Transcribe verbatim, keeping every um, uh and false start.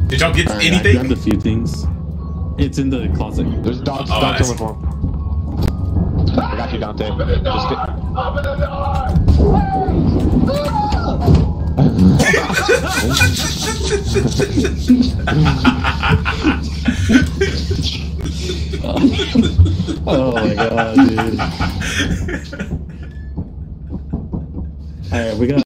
Did y'all get Right, anything? I grabbed a few things. It's in the closet. There's dogs. Oh, Dogs I on the phone. I got you, Dante. Just get... Oh my god, dude. Alright, we got